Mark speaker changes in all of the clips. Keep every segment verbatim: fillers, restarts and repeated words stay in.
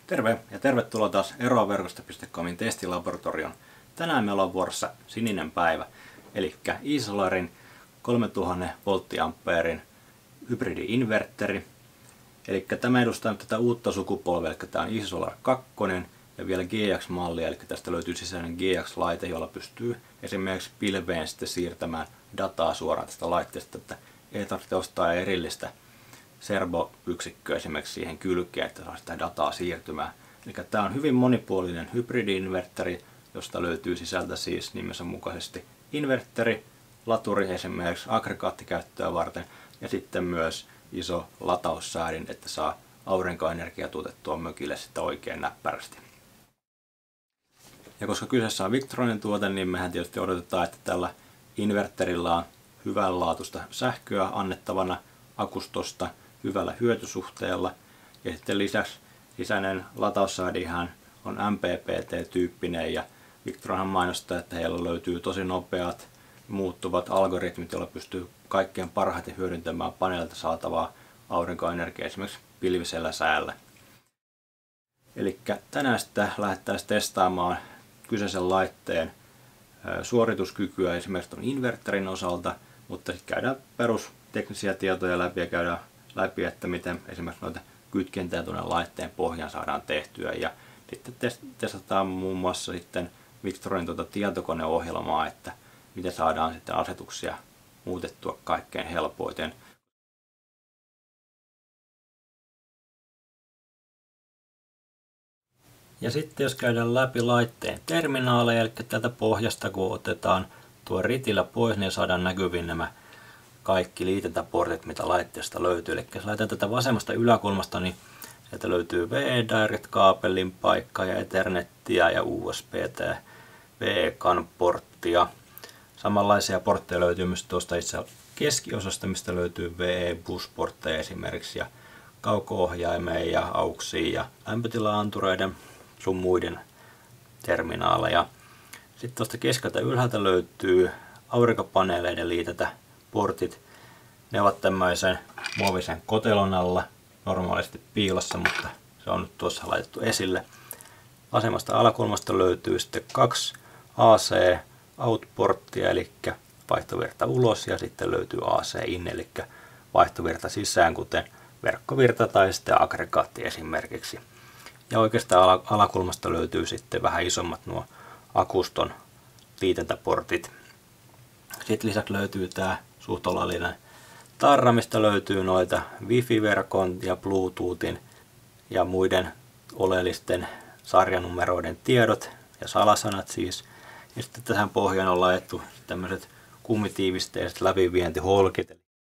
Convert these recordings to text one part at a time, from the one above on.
Speaker 1: Terve ja tervetuloa taas eroaverkosto piste comin testilaboratorioon. Tänään meillä on vuorossa sininen päivä, eli iSolarin kolmetuhatta volttiampeerin hybridi-inverteri. Eli tämä edustaa nyt tätä uutta sukupolvea, eli tämä on iSolar kaksi ja vielä G X-malli, eli tästä löytyy sisäinen G X-laite, jolla pystyy esimerkiksi pilveen sitten siirtämään dataa suoraan tästä laitteesta, että ei tarvitse ostaa erillistä servoyksikköä esimerkiksi siihen kylkeen, että saa sitä dataa siirtymään. Eli tämä on hyvin monipuolinen hybridi-inverteri, josta löytyy sisältä siis nimensä mukaisesti inverteri, laturi esimerkiksi aggregaattikäyttöä varten ja sitten myös iso lataussäädin, että saa aurinkoenergiaa tuotettua mökille sitten oikein näppärästi. Ja koska kyseessä on Victronin tuote, niin mehän tietysti odotetaan, että tällä inverterillä on hyvänlaatuista sähköä annettavana akustosta hyvällä hyötysuhteella. Ja sitten lisäksi sisäinen lataussäädihän on M P P T-tyyppinen ja Victronhan mainostaa, että heillä löytyy tosi nopeat muuttuvat algoritmit, joilla pystyy kaikkein parhaiten hyödyntämään paneelilta saatavaa aurinkoenergiaa esimerkiksi pilvisellä säällä. Eli tänään sitten lähdetään testaamaan kyseisen laitteen suorituskykyä esimerkiksi tuon inverterin osalta, mutta sitten käydään perusteknisiä tietoja läpi ja käydään läpi, että miten esimerkiksi noita kytkentää tuonne laitteen pohjaan saadaan tehtyä ja sitten testataan muun muassa sitten Victronin tuota tietokoneohjelmaa, että miten saadaan sitten asetuksia muutettua kaikkein helpoiten. Ja sitten jos käydään läpi laitteen terminaaleja, eli täältä pohjasta kun otetaan tuo ritilä pois, niin saadaan näkyviin nämä kaikki liitäntäportit, mitä laitteesta löytyy. Eli jos laitetaan tätä vasemmasta yläkulmasta, niin sieltä löytyy V E-Direct-kaapelin paikka ja Ethernettiä ja U S B-T V E-CAN-porttia. Samanlaisia portteja löytyy myös tuosta itse keskiosasta, mistä löytyy V E-Bus-portteja esimerkiksi ja kauko-ohjaimia ja auksia ja lämpötila-antureiden sun muiden terminaaleja. Sitten tuosta keskeltä ylhäältä löytyy aurinkopaneeleiden liitäntäportit. Ne ovat tämmöisen muovisen kotelon alla, normaalisti piilossa, mutta se on nyt tuossa laitettu esille. Vasemmasta alakulmasta löytyy sitten kaksi A C-out-porttia, eli vaihtovirta ulos, ja sitten löytyy A C-in, eli vaihtovirta sisään, kuten verkkovirta tai sitten aggregaatti esimerkiksi. Ja oikeastaan alakulmasta löytyy sitten vähän isommat nuo akuston liitäntäportit. Sitten lisäksi löytyy tämä suht oleellinen tarra, mistä löytyy noita Wi-Fi-verkon ja Bluetoothin ja muiden oleellisten sarjanumeroiden tiedot ja salasanat siis. Ja sitten tähän pohjaan on laitettu tämmöiset kummitiivisteiset läpivientiholkit.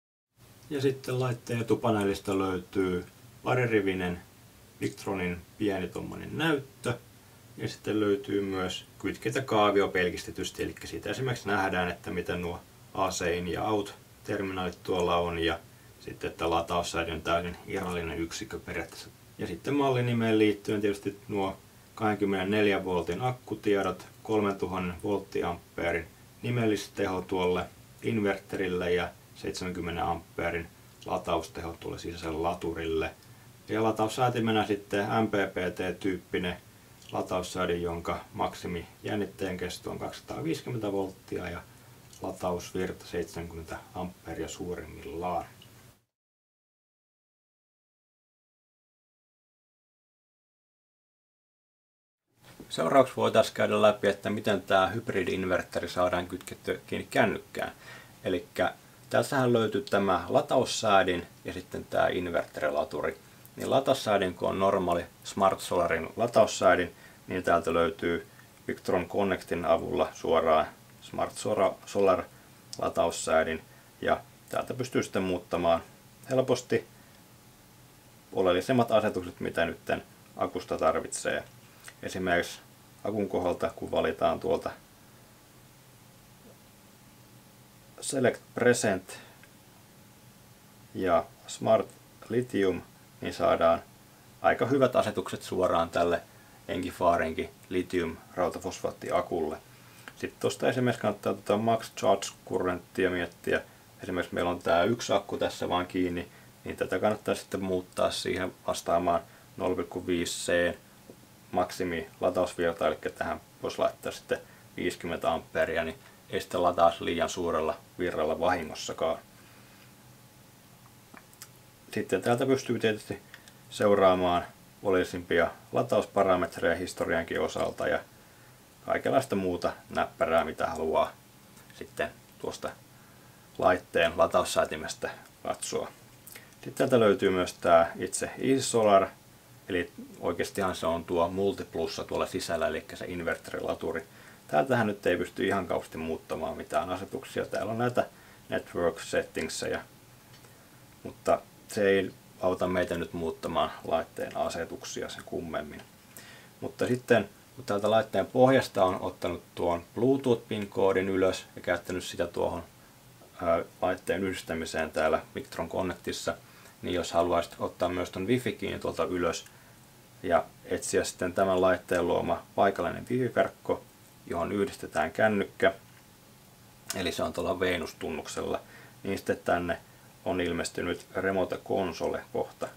Speaker 1: Ja sitten laitteen etupaneelista löytyy paririvinen Victronin pieni tommonen näyttö. Ja sitten löytyy myös kytkentäkaavio pelkistetysti, eli siitä esimerkiksi nähdään, että miten nuo A C-in ja out-terminaalit tuolla on, ja sitten että lataussäädin on täysin irrallinen yksikkö periaatteessa. Ja sitten mallinimeen liittyen tietysti nuo kaksikymmentäneljä voltin akkutiedot, kolmetuhatta volttiampeerin nimellisteho tuolle inverterille ja seitsemänkymmentä ampeerin latausteho tuolle sisäiselle laturille. Ja lataussäätimenä sitten M P P T-tyyppinen lataussäädin, jonka maksimi jännitteen kesto on kaksisataaviisikymmentä volttia ja latausvirta seitsemänkymmentä ampeeria suurimmillaan. Seuraavaksi voitaisiin käydä läpi, että miten tämä hybridi-inverteri saadaan kytkettyä kiinni kännykkään. Eli tässähän löytyy tämä lataussäädin ja sitten tämä inverterilaturi. Niin lataussäädin, kun on normaali Smart Solarin lataussäädin, niin täältä löytyy Victron Connectin avulla suoraan Smart Solar lataussäädin. Ja täältä pystyy sitten muuttamaan helposti oleellisemmat asetukset, mitä nyt akusta tarvitsee. Esimerkiksi akun kohdalta, kun valitaan tuolta Select Present ja Smart Lithium, niin saadaan aika hyvät asetukset suoraan tälle Engifarinkin lithium rautafosfaattiakulle. Sitten tuosta esimerkiksi kannattaa tuota Max Charge Currentia miettiä. Esimerkiksi meillä on tämä yksi akku tässä vaan kiinni, niin tätä kannattaa sitten muuttaa siihen vastaamaan nolla pilkku viisi C maksimi latausvirta, eli tähän voisi laittaa sitten viisikymmentä ampeeria, niin ei sitten lataisi liian suurella virralla vahingossakaan. Sitten täältä pystyy tietysti seuraamaan oleellisimpia latausparametreja historiankin osalta ja kaikenlaista muuta näppärää, mitä haluaa sitten tuosta laitteen lataussäätimestä katsoa. Sitten täältä löytyy myös tämä itse EasySolar, eli oikeastihan se on tuo multiplussa tuolla sisällä, eli se inverterilaturi. Täältähän nyt ei pysty ihan kauheasti muuttamaan mitään asetuksia. Täällä on näitä network settingsejä, mutta se ei auta meitä nyt muuttamaan laitteen asetuksia sen kummemmin. Mutta sitten kun täältä laitteen pohjasta on ottanut tuon Bluetooth-pin-koodin ylös ja käyttänyt sitä tuohon ää, laitteen yhdistämiseen täällä Victron Connectissa, niin jos haluaisit ottaa myös tuon Wi-Fi-kiinni tuolta ylös ja etsiä sitten tämän laitteen luoma paikallinen Wi-Fi-verkko, johon yhdistetään kännykkä, eli se on tuolla Venus-tunnuksella, niin sitten tänne on ilmestynyt Remote Console-kohta.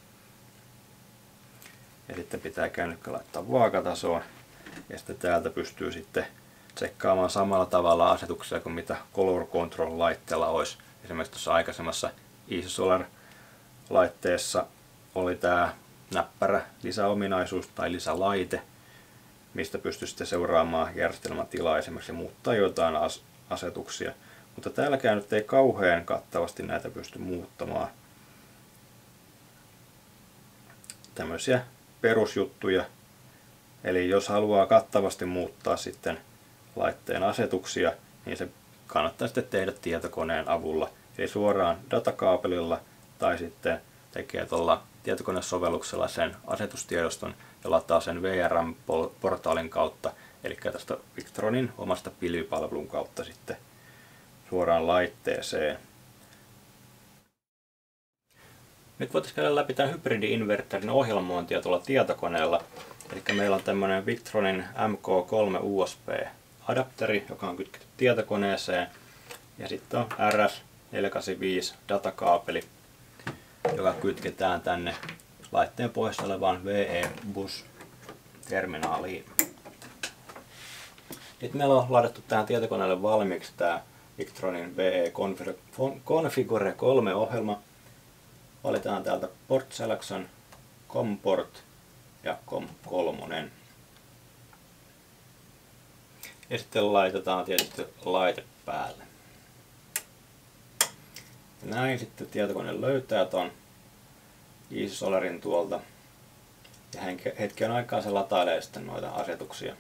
Speaker 1: Ja sitten pitää kännykkä laittaa vaakatasoon. Ja sitten täältä pystyy sitten tsekkaamaan samalla tavalla asetuksia kuin mitä Color Control-laitteella olisi. Esimerkiksi tuossa aikaisemmassa EasySolar-laitteessa oli tämä näppärä lisäominaisuus tai lisälaite, mistä pystyy sitten seuraamaan järjestelmän tilaa esimerkiksi ja muuttaa jotain as asetuksia. Mutta täälläkään nyt ei kauhean kattavasti näitä pysty muuttamaan. Tämmöisiä perusjuttuja. Eli jos haluaa kattavasti muuttaa sitten laitteen asetuksia, niin se kannattaa sitten tehdä tietokoneen avulla. Eli suoraan datakaapelilla tai sitten tekee tuolla tietokonesovelluksella sen asetustiedoston ja lataa sen V R M-portaalin kautta, eli tästä Victronin omasta pilvipalvelun kautta sitten suoraan laitteeseen. Nyt voitaisiin käydä läpi tämän hybridi-inverterin ohjelmointia tuolla tietokoneella. Eli meillä on tämmöinen Victronin M K kolme U S B-adapteri, joka on kytketty tietokoneeseen. Ja sitten on R S neljäsataakahdeksankymmentäviisi datakaapeli, joka kytketään tänne laitteen pohjassa olevaan V E-bus-terminaaliin. Nyt meillä on ladattu tähän tietokoneelle valmiiksi tämä Victronin V E-Configure kolme ohjelma. Valitaan täältä Port Selection, COM Port ja COM kolme. Ja sitten laitetaan tietysti laite päälle. Näin sitten tietokone löytää ton EasySolarin tuolta. Ja hetken aikaa se latailee sitten noita asetuksia.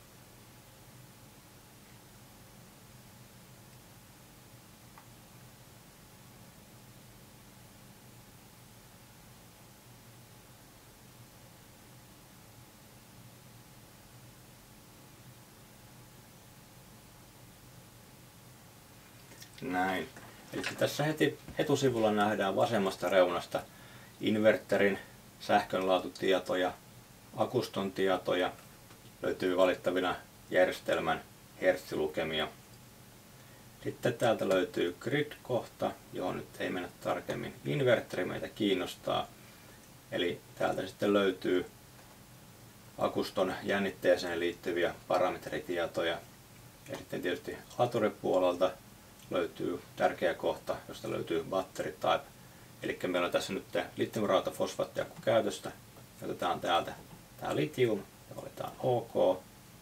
Speaker 1: Näin. Eli tässä heti etusivulla nähdään vasemmasta reunasta inverterin sähkönlaatutietoja, akuston tietoja, löytyy valittavina järjestelmän hertsilukemia. Sitten täältä löytyy grid-kohta, johon nyt ei mennä tarkemmin. Inverteri meitä kiinnostaa. Eli täältä sitten löytyy akuston jännitteeseen liittyviä parametritietoja. Ja sitten tietysti laturipuolelta löytyy tärkeä kohta, josta löytyy battery type. Eli meillä on tässä nyt litiumrautafosfaattiakku käytöstä. Otetaan täältä tämä litium ja valitaan OK.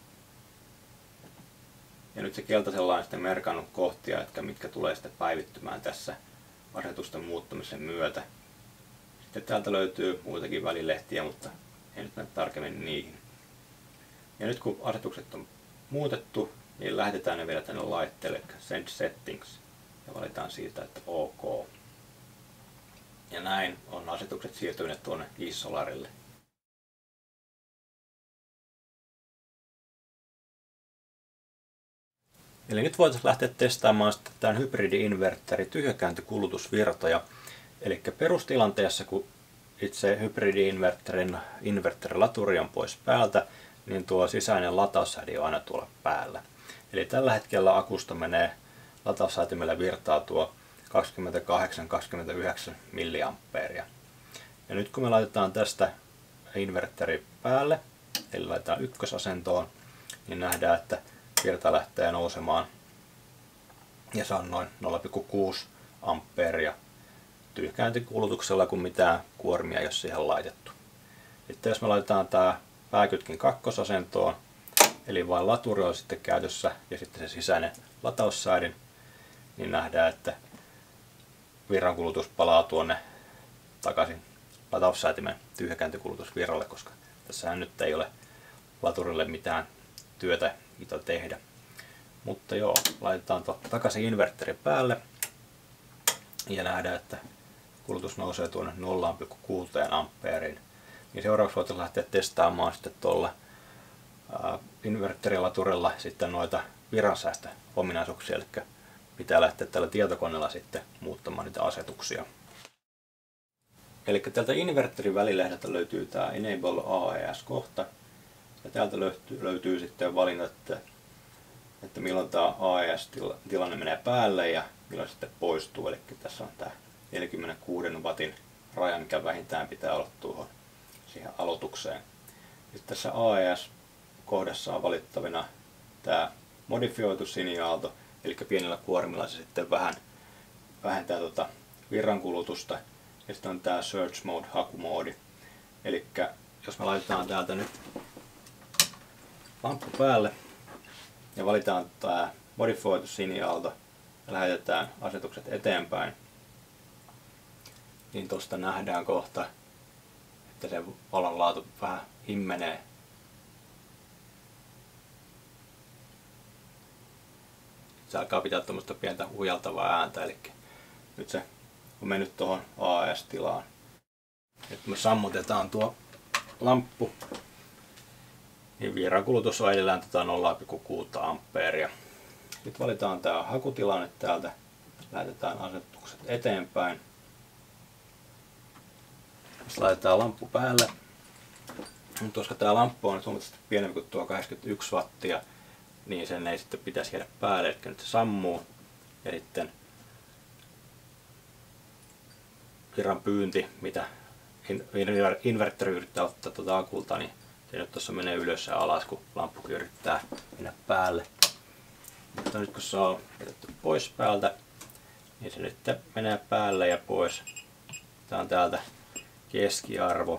Speaker 1: Ja nyt se keltaisella on sitten merkannut kohtia, että mitkä tulee sitten päivittymään tässä asetusten muuttamisen myötä. Sitten täältä löytyy muitakin välilehtiä, mutta ei nyt mene tarkemmin niihin. Ja nyt kun asetukset on muutettu, niin lähetetään ne vielä tänne laitteelle, Send Settings, ja valitaan siitä, että OK. Ja näin on asetukset siirtyneet tuonne EasySolarille. Eli nyt voitaisiin lähteä testaamaan sitten tämän hybridi-inverteri tyhjäkääntökulutusvirtoja. Eli perustilanteessa, kun itse hybridi-inverterin inverterilaturi on pois päältä, niin tuo sisäinen lataushädi on aina tuolla päällä. Eli tällä hetkellä akusta menee lataussäätimellä virtaa tuo kaksikymmentäkahdeksan kaksikymmentäyhdeksän milliampeeria. Ja nyt kun me laitetaan tästä inverteri päälle, eli laitetaan ykkösasentoon, niin nähdään, että virta lähtee nousemaan ja se on noin nolla pilkku kuusi ampeeria tyhkäintikulutuksella, kun mitään kuormia ei ole siihen laitettu. Sitten jos me laitetaan tämä pääkytkin kakkosasentoon, eli vain laturi on sitten käytössä ja sitten se sisäinen lataussäädin, niin nähdään, että virrankulutus palaa tuonne takaisin lataussäätimen tyhjäkäyntikulutusvirralle, koska tässähän nyt ei ole laturille mitään työtä, mitä tehdä. Mutta joo, laitetaan tuo takaisin inverteri päälle ja nähdään, että kulutus nousee tuonne nolla pilkku kuusi ampeeriin. Niin seuraavaksi voitaisiin lähteä testaamaan sitten tuolla inverterilaturilla sitten noita virransäästöominaisuuksia, eli pitää lähteä tällä tietokoneella sitten muuttamaan niitä asetuksia. Eli täältä inverterin välilehdeltä löytyy tämä Enable A E S-kohta ja täältä löytyy, löytyy sitten valinnat, että, että milloin tämä A E S-tilanne menee päälle ja milloin sitten poistuu. Eli tässä on tämä neljäkymmentäkuusi wattin raja, mikä vähintään pitää olla tuohon siihen aloitukseen. Sitten tässä A E S-kohdassa on valittavina tämä modifioitu siniaalto, eli pienillä kuormilla se sitten vähän vähentää tuota virrankulutusta. Ja sitten on tämä Search Mode, hakumoodi. Eli jos me laitetaan täältä nyt lamppu päälle ja valitaan tämä modifioitu siniaalto ja lähetetään asetukset eteenpäin, niin tuosta nähdään kohta, että se valon laatu vähän himmenee. Se alkaa pitää tuommoista pientä hujaltavaa ääntä, eli nyt se on mennyt tuohon A E S-tilaan. Nyt me sammutetaan tuo lamppu, niin virrankulutus on edelleen tätä nolla pilkku kuusi ampeeria. Nyt valitaan tämä hakutilanne täältä, lähetetään asetukset eteenpäin. Jos laitetaan lamppu päälle, mutta koska tämä lamppu on huomattavasti pienempi kuin tuo kahdeksankymmentäyksi wattia, niin sen ei sitten pitäisi jäädä päälle, eli nyt se sammuu ja sitten virran pyynti, mitä inverteri yrittää ottaa tuota akulta, niin se nyt tuossa menee ylös ja alas, kun lamppukin yrittää mennä päälle. Mutta nyt kun se on jätetty pois päältä, niin se nyt menee päälle ja pois. Tämä on täältä keskiarvo.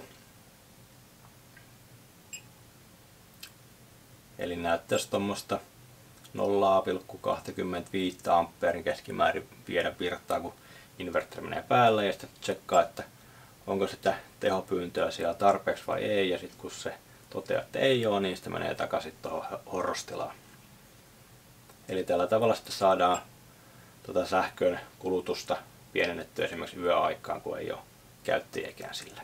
Speaker 1: Eli näyttäisi tuommoista nolla pilkku kaksikymmentäviisi ampeerin keskimäärin viedä virtaa, kun inverteri menee päälle ja sitten tsekkaa, että onko sitä tehopyyntöä siellä tarpeeksi vai ei, ja sitten kun se toteaa, että ei ole, niin sitten menee takaisin tuohon horrostilaan. Eli tällä tavalla sitten saadaan tuota sähkön kulutusta pienennettyä esimerkiksi yöaikaan, kun ei ole käyttäjiäkään sillä.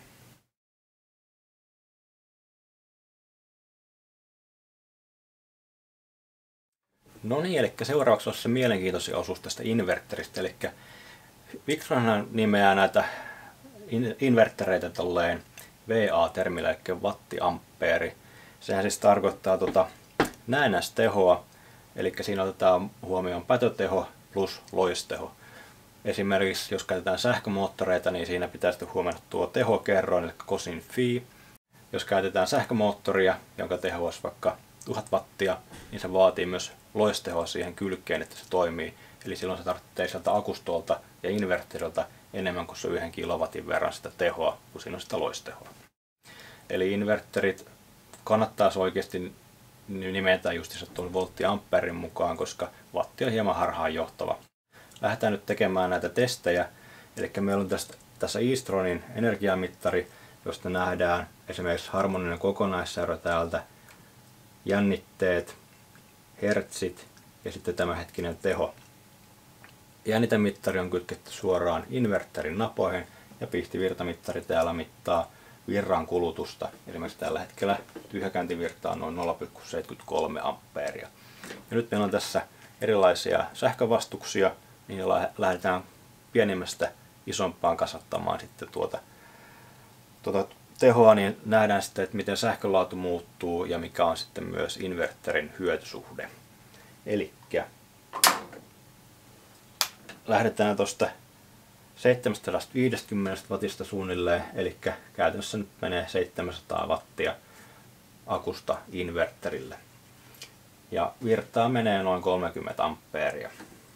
Speaker 1: No niin, eli seuraavaksi on se mielenkiintoisin osuus tästä inverteristä, eli Victronhan nimeää näitä invertereitä tolleen V A-termillä, eli wattiampeeri. Sehän siis tarkoittaa tuota näennäistehoa, eli siinä otetaan huomioon pätöteho plus loisteho. Esimerkiksi jos käytetään sähkömoottoreita, niin siinä pitää sitten huomioida tuo tehokerroin, eli cosin phi. Jos käytetään sähkömoottoria, jonka teho olisi vaikka tuhat wattia, niin se vaatii myös loistehoa siihen kylkeen, että se toimii. Eli silloin se tarvitsee sieltä akustolta ja inverteriltä enemmän kuin se yhden kilowatin verran sitä tehoa, kun siinä on sitä loistehoa. Eli inverterit kannattaisi oikeasti nimetä just tuon volttiampeerin mukaan, koska watti on hieman harhaanjohtava. Lähdetään nyt tekemään näitä testejä. Eli meillä on tästä, tässä E-Stronin energiamittari, josta nähdään esimerkiksi harmoninen kokonaisseura täältä, jännitteet, hertsit ja sitten tämänhetkinen teho. Jännitemittari on kytketty suoraan inverterin napoihin ja pihtivirtamittari täällä mittaa virran kulutusta. Esimerkiksi tällä hetkellä tyhjäkäyntivirta on noin nolla pilkku seitsemänkymmentäkolme ampeeria. Ja nyt meillä on tässä erilaisia sähkövastuksia, niin lähdetään pienimmästä isompaan kasvattamaan sitten tuota, tuota tehoa, niin nähdään sitten, että miten sähkölaatu muuttuu ja mikä on sitten myös inverterin hyötysuhde. Elikkä lähdetään tuosta seitsemänsataaviisikymmentä wattista suunnilleen, eli käytännössä nyt menee seitsemänsataa wattia akusta inverterille. Ja virtaa menee noin kolmekymmentä ampeeria.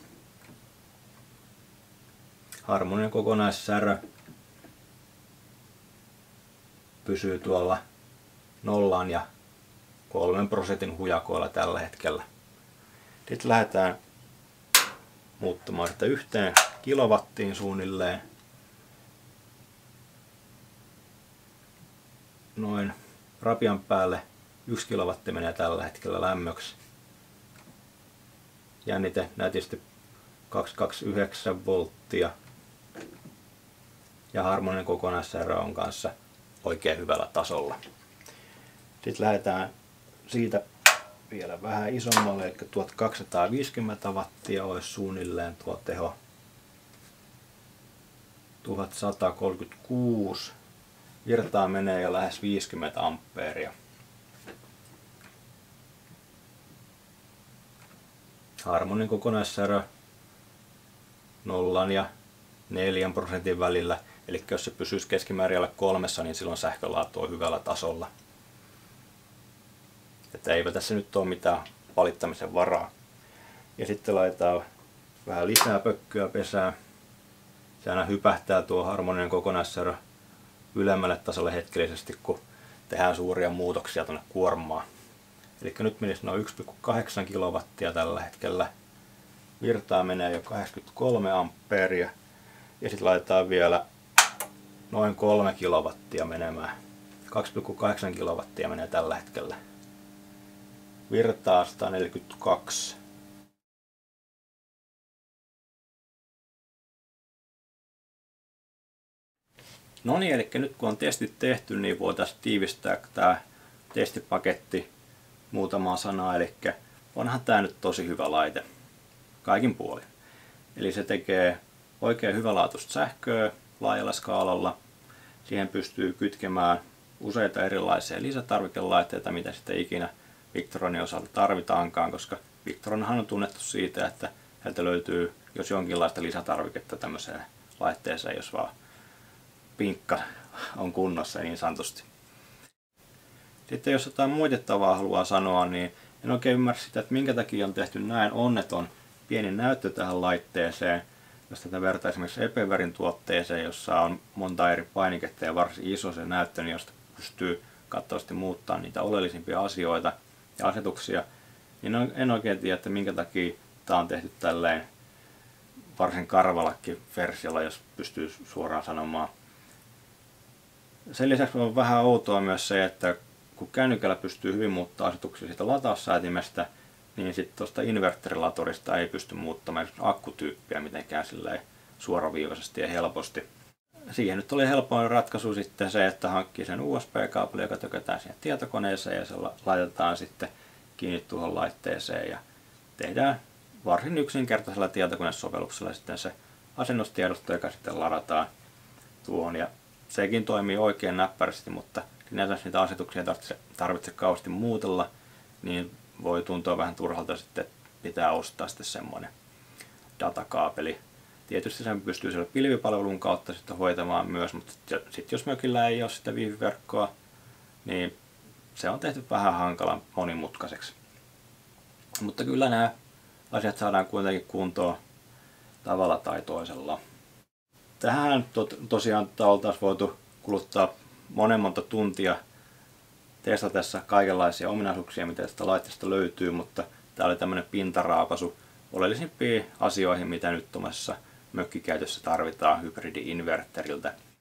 Speaker 1: Harmoninen kokonaissärö pysyy tuolla nollan ja kolmen prosentin hujakoilla tällä hetkellä. Sitten lähdetään muuttamaan sitä yhteen kilowattiin suunnilleen. Noin rapian päälle yksi kilowatti menee tällä hetkellä lämmöksi. Jännite nätisti kaksisataakaksikymmentäyhdeksän volttia. Ja harmoninen kokonaissärö on kanssa oikein hyvällä tasolla. Sitten lähdetään siitä vielä vähän isommalle, eli tuhatkaksisataaviisikymmentä wattia olisi suunnilleen tuo teho. tuhatsatakolmekymmentäkuusi. Virtaa menee jo lähes viisikymmentä ampeeria. Harmoninen kokonaissärö nollan ja neljän prosentin välillä. Eli jos se pysyisi keskimäärin alle kolmessa, niin silloin sähkölaatu on hyvällä tasolla. Että eipä tässä nyt ole mitään valittamisen varaa. Ja sitten laitetaan vähän lisää pökköä pesään. Se aina hypähtää tuo harmoninen kokonaissärö ylemmälle tasolle hetkellisesti, kun tehdään suuria muutoksia tuonne kuormaan. Eli nyt menisi noin yksi pilkku kahdeksan kilowattia tällä hetkellä. Virtaa menee jo kahdeksankymmentäkolme ampeeria. Ja sitten laitetaan vielä noin kolme kilowattia menemään. kaksi pilkku kahdeksan kilowattia menee tällä hetkellä. Virtaa sata neljäkymmentäkaksi. No niin, eli nyt kun on testit tehty, niin voitaisiin tiivistää tämä testipaketti muutamaa sanaa. Eli onhan tämä nyt tosi hyvä laite kaikin puolin. Eli se tekee oikein hyvälaatuista sähköä laajalla skaalalla. Siihen pystyy kytkemään useita erilaisia lisätarvikelaitteita, mitä sitten ikinä Victronin osalta tarvitaankaan, koska Victronhan on tunnettu siitä, että sieltä löytyy jos jonkinlaista lisätarviketta tämmöiseen laitteeseen, jos vaan pinkka on kunnossa niin sanotusti. Sitten jos jotain moitettavaa haluaa sanoa, niin en oikein ymmärrä sitä, että minkä takia on tehty näin onneton pieni näyttö tähän laitteeseen. Jos tätä vertaa esimerkiksi Epeverin tuotteeseen, jossa on monta eri painiketta ja varsin iso se näyttö, niin josta pystyy kattavasti muuttamaan niitä oleellisimpia asioita ja asetuksia, niin en oikein tiedä, että minkä takia tämä on tehty tälleen varsin karvalakki versiolla, jos pystyy suoraan sanomaan. Sen lisäksi on vähän outoa myös se, että kun kännykällä pystyy hyvin muuttaa asetuksia siitä lataussäätimestä, niin sitten tuosta inverterilatorista ei pysty muuttamaan akkutyyppiä mitenkään suoraviivaisesti ja helposti. Siihen nyt oli helpoin ratkaisu sitten se, että hankkii sen U S B-kaapeli, joka tökätään siihen tietokoneeseen ja se laitetaan sitten kiinni tuohon laitteeseen ja tehdään varsin yksinkertaisella tietokonesovelluksella sitten se asennustiedosto, joka sitten ladataan tuohon. Ja sekin toimii oikein näppärästi, mutta sinänsä niitä asetuksia ei tarvitse, tarvitse kauheasti muutella, niin voi tuntua vähän turhalta sitten pitää ostaa sitten semmoinen datakaapeli. Tietysti sen pystyy siellä pilvipalvelun kautta sitten hoitamaan myös, mutta sitten jos mökillä ei ole sitä wifi-verkkoa, niin se on tehty vähän hankalan monimutkaiseksi. Mutta kyllä nämä asiat saadaan kuitenkin kuntoon tavalla tai toisella. Tähän to tosiaan oltaisiin voitu kuluttaa monen monta tuntia testatessa kaikenlaisia ominaisuuksia, mitä tästä laitteesta löytyy, mutta tämä oli tämmöinen pintaraapasu oleellisimpiin asioihin, mitä nyt tuommoisessa mökkikäytössä tarvitaan hybridi-inverteriltä.